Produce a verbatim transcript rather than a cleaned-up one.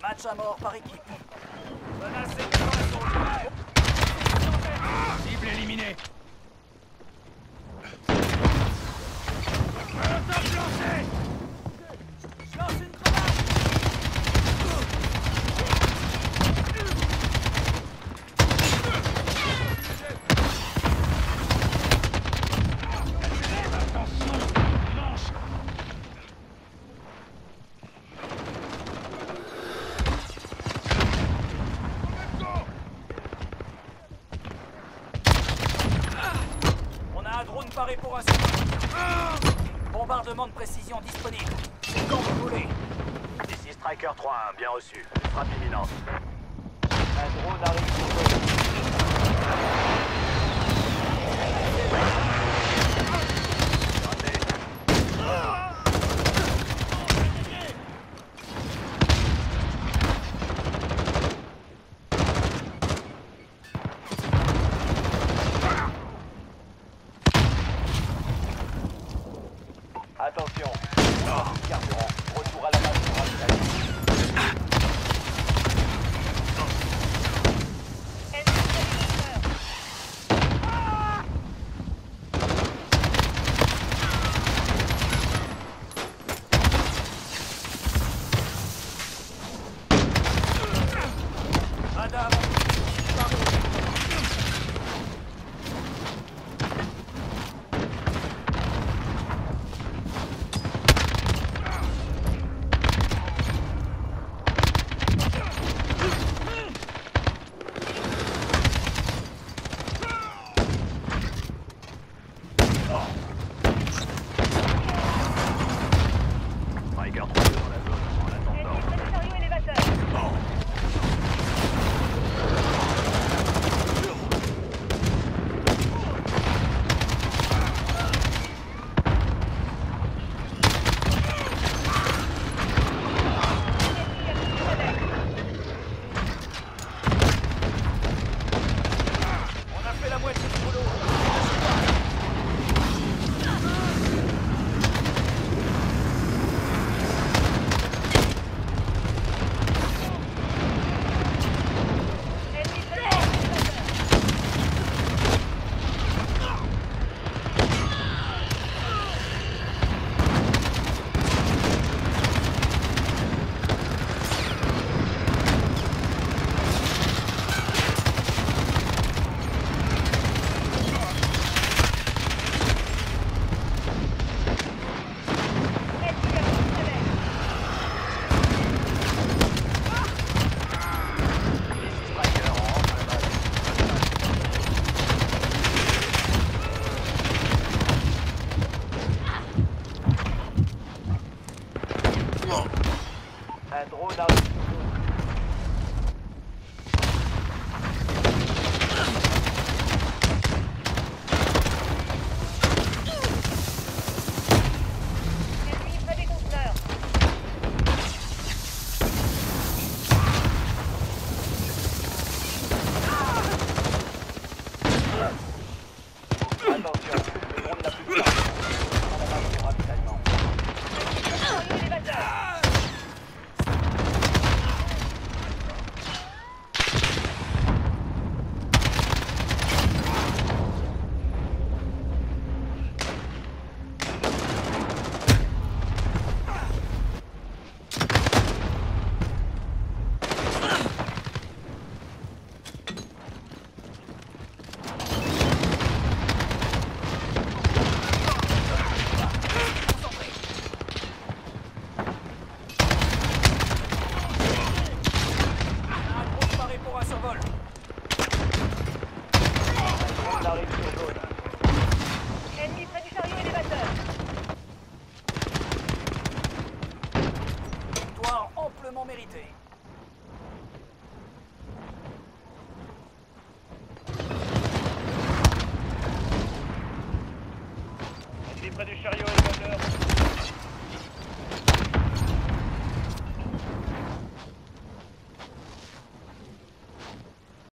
Match à mort par équipe. Menacé sur la zone. Cible éliminée. Molotov lancé. Je lance une grenade. On a un drone paré pour un second. Bombardement de précision disponible. Quand vous voulez. Ici Striker trois un, bien reçu. Frappe imminente. Un drone arrive sur zone. Attention, carburant, retour à la base pour ravitailler. Radar. Striker trois deux dans la zone, en attendant. On a fait la moitié du boulot. Un drone arrive sur zone. Attention, le drone n'a plus de charge. Retour à la base pour ravitaillement. Un drone paré pour un survol. Un drone arrive sur zone. Ennemi près du chariot élévateur. Victoire amplement méritée. Ennemi près du chariot élévateur.